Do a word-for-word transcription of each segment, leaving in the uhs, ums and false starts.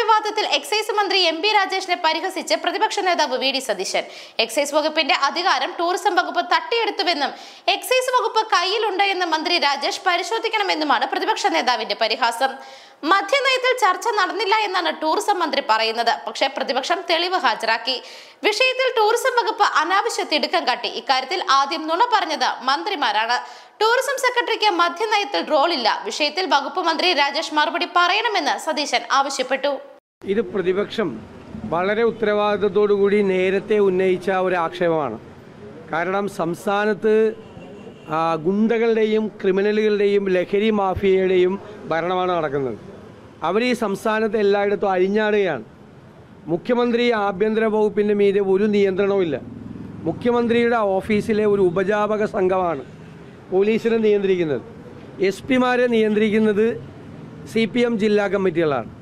വിവാദത്തിൽ എക്സൈസ് മന്ത്രി M P രാജേഷിനെ പരിഹസിച്ച് പ്രതിപക്ഷ നേതാവ് വി ഡി സതീശൻ. എക്സൈസ് വകുപ്പിന്റെ അധികാരം ടൂറിസം വകുപ്പ് തട്ടിയെടുത്തുവെന്നും എക്സൈസ് വകുപ്പ് കയ്യിലുണ്ട് എന്ന് മന്ത്രി രാജേഷ് പരിശോധിക്കണമെന്നുമാണ് പ്രതിപക്ഷ നേതാവിന്റെ പരിഹാസം. മദ്യനയത്തിൽ ചർച്ച നടന്നില്ല എന്നാണ് ടൂറിസം മന്ത്രി പറയുന്നത്. പക്ഷേ പ്രതിപക്ഷം തെളിവ് ഹാജരാക്കി. വിഷയത്തിൽ ടൂറിസം വകുപ്പ് അനാവശ്യ തിടുക്കം കാട്ടി. ഇക്കാര്യത്തിൽ ആദ്യം നുണ പറഞ്ഞത് മന്ത്രിമാരാണ്. ടൂറിസം സെക്രട്ടറിക്ക് മദ്യനയത്തിൽ റോളില്ല. വിഷയത്തിൽ വകുപ്പ് മന്ത്രി രാജേഷ് മറുപടി പറയണമെന്ന് സതീശൻ ആവശ്യപ്പെട്ടു. ഇത് പ്രതിപക്ഷം വളരെ ഉത്തരവാദിത്തത്തോടുകൂടി നേരത്തെ ഉന്നയിച്ച ഒരു ആക്ഷേപമാണ്. കാരണം സംസ്ഥാനത്ത് ഗുണ്ടകളുടെയും ക്രിമിനലുകളുടെയും ലഹരി മാഫിയയുടെയും ഭരണമാണ് നടക്കുന്നത്. അവർ ഈ സംസ്ഥാനത്ത് എല്ലായിടത്തും അഴിഞ്ഞാടുകയാണ്. മുഖ്യമന്ത്രി ആഭ്യന്തര വകുപ്പിൻ്റെ മീതെ ഒരു നിയന്ത്രണവുമില്ല. മുഖ്യമന്ത്രിയുടെ ഓഫീസിലെ ഒരു ഉപജാപക സംഘമാണ് പോലീസിനെ നിയന്ത്രിക്കുന്നത്. എസ് പിമാരെ നിയന്ത്രിക്കുന്നത് സി പി എം ജില്ലാ കമ്മിറ്റികളാണ്.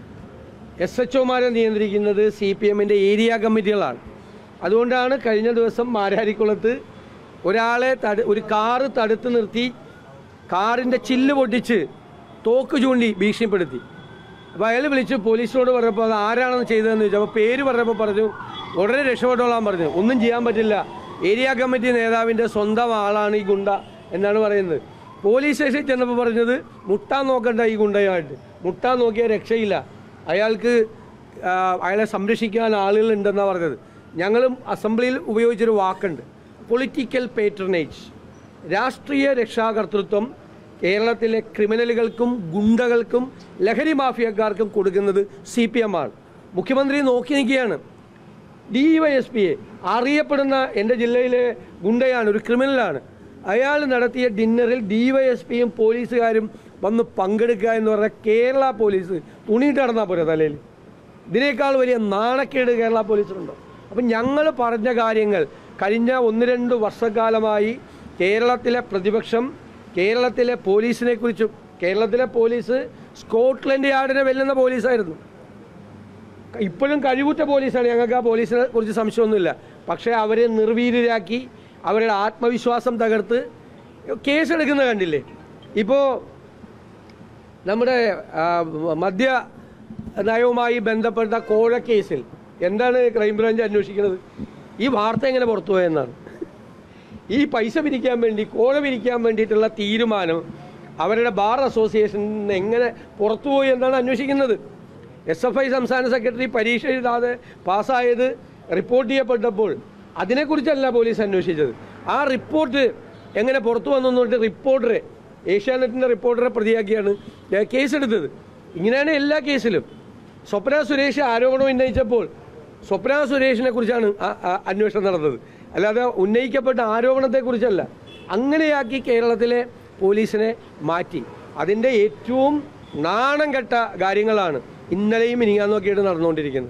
എസ് എച്ച് ഒമാരെ നിയന്ത്രിക്കുന്നത് സി പി എമ്മിൻ്റെ ഏരിയ കമ്മിറ്റികളാണ്. അതുകൊണ്ടാണ് കഴിഞ്ഞ ദിവസം മാരാരിക്കുളത്ത് ഒരാളെ തട ഒരു കാറ് തടുത്ത് നിർത്തി കാറിൻ്റെ ചില്ല് പൊട്ടിച്ച് തോക്ക് ചൂണ്ടി ഭീഷണിപ്പെടുത്തി. അപ്പോൾ അയാൾ വിളിച്ച് പോലീസിനോട് പറഞ്ഞപ്പോൾ അത് ആരാണെന്ന് ചെയ്തതെന്ന് ചോദിച്ചു. അപ്പോൾ പേര് പറഞ്ഞപ്പോൾ പറഞ്ഞു ഉടനെ രക്ഷപ്പെട്ടോളാൻ പറഞ്ഞു. ഒന്നും ചെയ്യാൻ പറ്റില്ല, ഏരിയ കമ്മിറ്റി നേതാവിൻ്റെ സ്വന്തം ആളാണ് ഈ ഗുണ്ട എന്നാണ് പറയുന്നത്. പോലീസ് സ്റ്റേഷനിൽ ചെന്നപ്പോൾ പറഞ്ഞത് മുട്ടാൻ നോക്കണ്ട ഈ ഗുണ്ടയായിട്ട്, മുട്ടാൻ നോക്കിയാൽ രക്ഷയില്ല, അയാൾക്ക് അയാളെ സംരക്ഷിക്കാൻ ആളുകളുണ്ടെന്നാണ് പറഞ്ഞത്. ഞങ്ങളും അസംബ്ലിയിൽ ഉപയോഗിച്ചൊരു വാക്കുണ്ട്, പൊളിറ്റിക്കൽ പേട്രണേജ്. രാഷ്ട്രീയ രക്ഷാകർതൃത്വം കേരളത്തിലെ ക്രിമിനലുകൾക്കും ഗുണ്ടകൾക്കും ലഹരി മാഫിയക്കാർക്കും കൊടുക്കുന്നത് സി പി എം ആണ്. മുഖ്യമന്ത്രി നോക്കി നിൽക്കുകയാണ്. ഡി വൈ എസ് പിയെ അറിയപ്പെടുന്ന എൻ്റെ ജില്ലയിലെ ഗുണ്ടയാണ്, ഒരു ക്രിമിനലാണ്. അയാൾ നടത്തിയ ഡിന്നറിൽ ഡി വൈ എസ് പിയും പോലീസുകാരും വന്ന് പങ്കെടുക്കുക എന്ന് പറഞ്ഞാൽ കേരള പോലീസ് തുണിയിട്ട് നടന്നാൽ പോരാ തലയിൽ. ഇതിനേക്കാൾ വലിയ നാണക്കേട് കേരള പോലീസിനുണ്ടോ? അപ്പം ഞങ്ങൾ പറഞ്ഞ കാര്യങ്ങൾ കഴിഞ്ഞ ഒന്ന് രണ്ട് വർഷക്കാലമായി കേരളത്തിലെ പ്രതിപക്ഷം കേരളത്തിലെ പോലീസിനെ കുറിച്ചും, കേരളത്തിലെ പോലീസ് സ്കോട്ട്ലൻഡ് യാർഡിനെ വെല്ലുന്ന പോലീസായിരുന്നു. ഇപ്പോഴും കഴിവുറ്റ പോലീസാണ്, ഞങ്ങൾക്ക് ആ പോലീസിനെ കുറിച്ച് സംശയമൊന്നുമില്ല. പക്ഷേ അവരെ നിർവീര്യരാക്കി അവരുടെ ആത്മവിശ്വാസം തകർത്ത് കേസെടുക്കുന്ന കണ്ടില്ലേ? ഇപ്പോൾ നമ്മുടെ മദ്യ നയവുമായി ബന്ധപ്പെട്ട കോഴ കേസിൽ എന്താണ് ക്രൈംബ്രാഞ്ച് അന്വേഷിക്കുന്നത്? ഈ വാർത്ത എങ്ങനെ പുറത്തു പോയെന്നാണ്. ഈ പൈസ പിരിക്കാൻ വേണ്ടി, കോഴ പിരിക്കാൻ വേണ്ടിയിട്ടുള്ള തീരുമാനം അവരുടെ ബാർ അസോസിയേഷനിൽ നിന്ന് എങ്ങനെ പുറത്തുപോയി എന്നാണ് അന്വേഷിക്കുന്നത്. എസ് എഫ് ഐ സംസ്ഥാന സെക്രട്ടറി പരീക്ഷ എഴുതാതെ പാസ്സായത് റിപ്പോർട്ട് ചെയ്യപ്പെട്ടപ്പോൾ അതിനെക്കുറിച്ചല്ല പോലീസ് അന്വേഷിച്ചത്. ആ റിപ്പോർട്ട് എങ്ങനെ പുറത്തു വന്നു എന്നിട്ട് റിപ്പോർട്ടറെ, ഏഷ്യാനെറ്റിൻ്റെ റിപ്പോർട്ടറെ പ്രതിയാക്കിയാണ് കേസെടുത്തത്. ഇങ്ങനെയാണ് എല്ലാ കേസിലും. സ്വപ്ന സുരേഷ് ആരോപണം ഉന്നയിച്ചപ്പോൾ സ്വപ്ന സുരേഷിനെ കുറിച്ചാണ് അന്വേഷണം നടന്നത്, അല്ലാതെ ഉന്നയിക്കപ്പെട്ട ആരോപണത്തെക്കുറിച്ചല്ല. അങ്ങനെയാക്കി കേരളത്തിലെ പോലീസിനെ മാറ്റി. അതിൻ്റെ ഏറ്റവും നാണം കെട്ട കാര്യങ്ങളാണ് ഇന്നലെയും ഇനിയാന്നൊക്കെയായിട്ട് നടന്നുകൊണ്ടിരിക്കുന്നത്.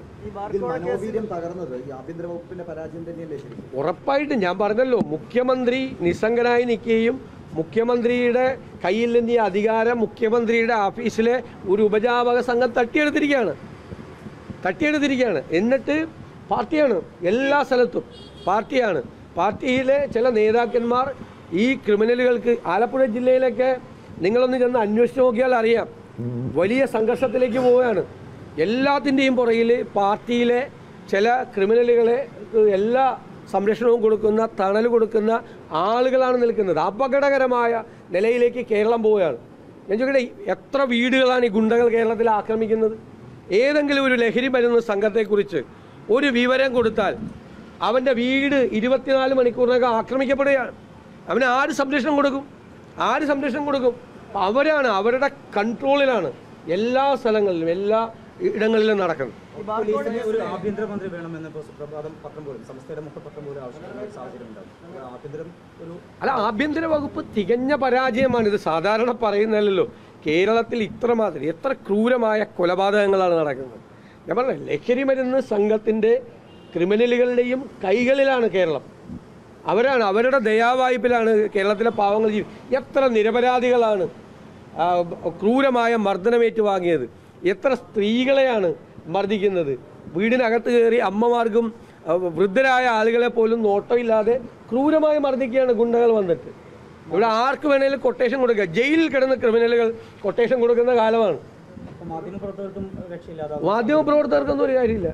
ഉറപ്പായിട്ടും ഞാൻ പറഞ്ഞല്ലോ, മുഖ്യമന്ത്രി നിസ്സംഗനായി നിൽക്കുകയും മുഖ്യമന്ത്രിയുടെ കയ്യിൽ നിന്ന് ഈ അധികാരം മുഖ്യമന്ത്രിയുടെ ഓഫീസിലെ ഒരു ഉപജാപക സംഘം തട്ടിയെടുത്തിരിക്കുകയാണ് തട്ടിയെടുത്തിരിക്കുകയാണ് എന്നിട്ട് പാർട്ടിയാണ് എല്ലാ സ്ഥലത്തും പാർട്ടിയാണ്. പാർട്ടിയിലെ ചില നേതാക്കന്മാർ ഈ ക്രിമിനലുകൾക്ക്, ആലപ്പുഴ ജില്ലയിലൊക്കെ നിങ്ങളൊന്ന് ചെന്ന് അന്വേഷിച്ച് നോക്കിയാൽ അറിയാം, വലിയ സംഘർഷത്തിലേക്ക് പോവുകയാണ്. എല്ലാത്തിൻ്റെയും പുറകിൽ പാർട്ടിയിലെ ചില ക്രിമിനലുകളെ എല്ലാ സംരക്ഷണവും കൊടുക്കുന്ന, തണൽ കൊടുക്കുന്ന ആളുകളാണ് നിൽക്കുന്നത്. അപകടകരമായ നിലയിലേക്ക് കേരളം പോവുകയാണ്. ഞാൻ ചോദിക്കട്ടെ, എത്ര വീടുകളാണ് ഈ ഗുണ്ടകൾ കേരളത്തിൽ ആക്രമിക്കുന്നത്? ഏതെങ്കിലും ഒരു ലഹരി മരുന്ന് സംഘത്തെക്കുറിച്ച് ഒരു വിവരം കൊടുത്താൽ അവൻ്റെ വീട് ഇരുപത്തിനാല് മണിക്കൂറിനകം ആക്രമിക്കപ്പെടുകയാണ്. അവന് ആര് സംരക്ഷണം കൊടുക്കും? ആര് സംരക്ഷണം കൊടുക്കും? അവരാണ്, അവരുടെ കൺട്രോളിലാണ് എല്ലാ സ്ഥലങ്ങളിലും എല്ലാ ഇടങ്ങളിലും നടക്കുന്നത്. ഒരു ആഭ്യന്തരമന്ത്രി വേണമെന്ന് സുപ്രഭാതം പത്രം പോലും സംസ്ഥയുടെ മുഖപത്രം പോലും ആവശ്യമായ സാഹചര്യം ഉണ്ടാകും. അല്ല, ആഭ്യന്തര വകുപ്പ് തികഞ്ഞ പരാജയമാണ്. ഇത് സാധാരണ പറയുന്നതല്ലോ. കേരളത്തിൽ ഇത്രമാത്രം എത്ര ക്രൂരമായ കൊലപാതകങ്ങളാണ് നടക്കുന്നത്. ഞാൻ പറഞ്ഞ ലഹരി മരുന്ന് സംഘത്തിൻ്റെ ക്രിമിനലുകളുടെയും കൈകളിലാണ് കേരളം. അവരാണ്, അവരുടെ ദയാവായ്പിലാണ് കേരളത്തിലെ പാവങ്ങൾ ജീവി എത്ര നിരപരാധികളാണ് ക്രൂരമായ മർദ്ദനമേറ്റ് വാങ്ങിയത്. എത്ര സ്ത്രീകളെയാണ് മർദ്ദിക്കുന്നത്. വീടിനകത്ത് കയറി അമ്മമാർക്കും വൃദ്ധരായ ആളുകളെ പോലും നോട്ടമില്ലാതെ ക്രൂരമായി മർദ്ദിക്കുകയാണ് ഗുണ്ടകൾ വന്നിട്ട്. ഇവിടെ ആർക്ക് വേണേലും കൊട്ടേഷൻ കൊടുക്കുക. ജയിലിൽ കിടന്ന ക്രിമിനലുകൾ കൊട്ടേഷൻ കൊടുക്കുന്ന കാലമാണ്. മാധ്യമപ്രവർത്തകർക്കൊന്നും ഒരു കാര്യമില്ല.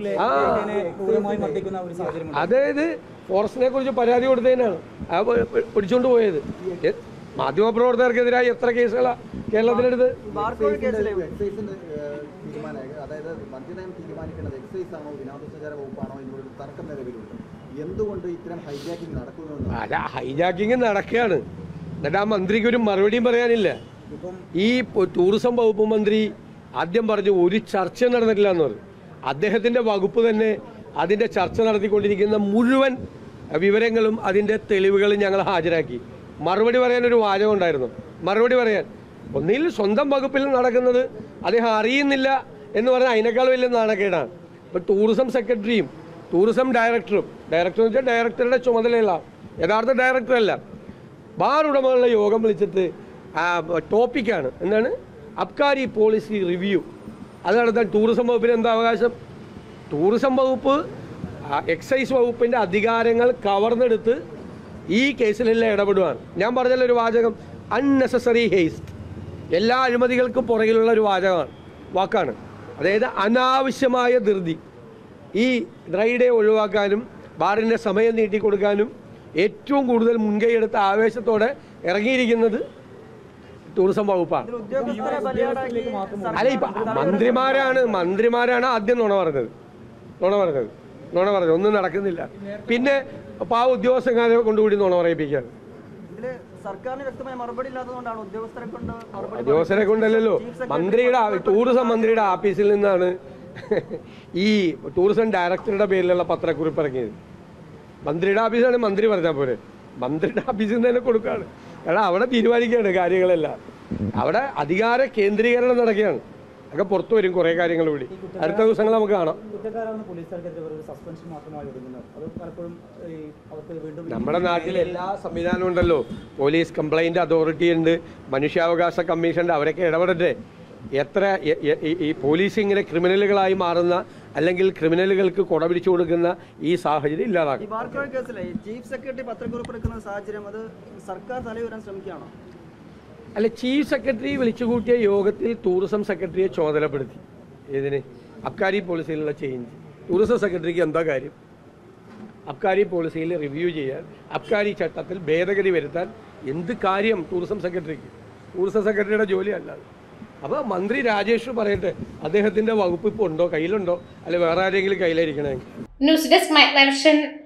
അതായത് ഫോറസ്റ്റിനെ കുറിച്ച് പരാതി കൊടുത്തതിനാണ് ആ പിടിച്ചുകൊണ്ട് പോയത്. മാധ്യമപ്രവർത്തകർക്കെതിരായി എത്ര കേസുകളാണ് കേരളത്തിലെടുത്ത്? അല്ല, ഹൈജാക്കിങ് നടക്കുകയാണ്. എന്നിട്ട് ആ മന്ത്രിക്ക് ഒരു മറുപടിയും പറയാനില്ല. ഈ ടൂറിസം വകുപ്പ് മന്ത്രി ആദ്യം പറഞ്ഞു ഒരു ചർച്ച നടന്നിട്ടില്ല എന്ന് പറഞ്ഞു. അദ്ദേഹത്തിൻ്റെ വകുപ്പ് തന്നെ അതിൻ്റെ ചർച്ച നടത്തിക്കൊണ്ടിരിക്കുന്ന മുഴുവൻ വിവരങ്ങളും അതിൻ്റെ തെളിവുകളും ഞങ്ങൾ ഹാജരാക്കി. മറുപടി പറയാനൊരു വാചകം ഉണ്ടായിരുന്നു. മറുപടി പറയാൻ ഒന്നിൽ സ്വന്തം വകുപ്പിൽ നടക്കുന്നത് അദ്ദേഹം അറിയുന്നില്ല എന്ന് പറഞ്ഞാൽ അതിനേക്കാൾ വലിയ നാണക്കേടാണ്. ഇപ്പോൾ ടൂറിസം സെക്രട്ടറിയും ടൂറിസം ഡയറക്ടറും, ഡയറക്ടർ എന്ന് വെച്ചാൽ ഡയറക്ടറുടെ ചുമതലയുള്ള യഥാർത്ഥ ഡയറക്ടറല്ല, ബാർ ഉടമകളുടെ യോഗം വിളിച്ചിട്ട് ടോപ്പിക്കാണ് എന്താണ് അബ്കാരി പോളിസി റിവ്യൂ. അത് നടത്താൻ ടൂറിസം വകുപ്പിന് എന്താ അവകാശം? ടൂറിസം വകുപ്പ് എക്സൈസ് വകുപ്പിൻ്റെ അധികാരങ്ങൾ കവർന്നെടുത്ത് ഈ കേസിലെല്ലാം ഇടപെടുകയാണ്. ഞാൻ പറഞ്ഞല്ലോ ഒരു വാചകം, അൺനെസസറി ഹേസ്റ്റ്. എല്ലാ അഴിമതികൾക്കും പുറകിലുള്ള ഒരു വാചകമാണ്, വാക്കാണ്. അതായത് അനാവശ്യമായ ധൃതി. ഈ ഡ്രൈ ഡേ ഒഴിവാക്കാനും ബാറിൻ്റെ സമയം നീട്ടിക്കൊടുക്കാനും ഏറ്റവും കൂടുതൽ മുൻകൈയെടുത്ത ആവേശത്തോടെ ഇറങ്ങിയിരിക്കുന്നത് ടൂറിസം വകുപ്പാണ്. അല്ല, ഇപ്പം മന്ത്രിമാരാണ് മന്ത്രിമാരാണ് ആദ്യം നുണ പറഞ്ഞത് നുണ പറഞ്ഞത് നുണ പറഞ്ഞത് ഒന്നും നടക്കുന്നില്ല. പിന്നെ പാവ ഉദ്യോഗസ്ഥന്മാരെ കൊണ്ടുകൂടി നുണ പറയിപ്പിക്കുകയാണ്. ഉദ്യോഗസ്ഥരെ കൊണ്ടല്ലോ, മന്ത്രിയുടെ ടൂറിസം മന്ത്രിയുടെ ആഫീസിൽ നിന്നാണ് ഈ ടൂറിസം ഡയറക്ടറുടെ പേരിലുള്ള പത്രക്കുറിപ്പ് ഇറങ്ങിയത്. മന്ത്രിയുടെ ഓഫീസാണ് മന്ത്രി പറഞ്ഞാൽ പോലെ മന്ത്രിയുടെ ഓഫീസിൽ നിന്ന് തന്നെ കൊടുക്കുകയാണ്. കാരണം അവിടെ തീരുമാനിക്കുകയാണ് കാര്യങ്ങളെല്ലാം. അവിടെ അധികാര കേന്ദ്രീകരണം നടക്കുകയാണ്. ഒക്കെ പുറത്തു വരും കുറേ കാര്യങ്ങൾ കൂടി അടുത്ത ദിവസങ്ങൾ നമുക്ക് കാണാം. നമ്മുടെ നാട്ടിൽ എല്ലാ സംവിധാനവും ഉണ്ടല്ലോ. പോലീസ് കംപ്ലൈൻറ്റ് അതോറിറ്റി ഉണ്ട്, മനുഷ്യാവകാശ കമ്മീഷൻ ഉണ്ട്. അവരൊക്കെ ഇടപെടട്ടെ. എത്ര ഈ പോലീസ് ഇങ്ങനെ ക്രിമിനലുകളായി മാറുന്ന അല്ലെങ്കിൽ ക്രിമിനലുകൾക്ക് കൊട പിടിച്ചു കൊടുക്കുന്ന ഈ സാഹചര്യം ഇല്ലാതാക്കും. ചീഫ് സെക്രട്ടറി പത്രക്കുറിപ്പ് എടുക്കുന്ന സാഹചര്യം അത് സർക്കാർ തലയുയരാൻ ശ്രമിക്കുകയാണോ? അല്ല, ചീഫ് സെക്രട്ടറി വിളിച്ചുകൂട്ടിയ യോഗത്തിൽ ടൂറിസം സെക്രട്ടറിയെ ചുമതലപ്പെടുത്തി. ഇതിന് അബ്കാരി പോളിസിയിലുള്ള ചേഞ്ച് ടൂറിസം സെക്രട്ടറിക്ക് എന്താ കാര്യം? അബ്കാരി പോളിസിയിൽ റിവ്യൂ ചെയ്യാൻ, അബ്കാരി ചട്ടത്തിൽ ഭേദഗതി വരുത്താൻ എന്ത് കാര്യം ടൂറിസം സെക്രട്ടറിക്ക്? ടൂറിസം സെക്രട്ടറിയുടെ ജോലിയല്ലാതെ. അപ്പോൾ മന്ത്രി രാജേഷ് പറയട്ടെ, അദ്ദേഹത്തിൻ്റെ വകുപ്പ് ഇപ്പോൾ ഉണ്ടോ, കയ്യിലുണ്ടോ, അല്ലെ വേറെ ആരെങ്കിലും കയ്യിലായിരിക്കണമെങ്കിൽ. News desk my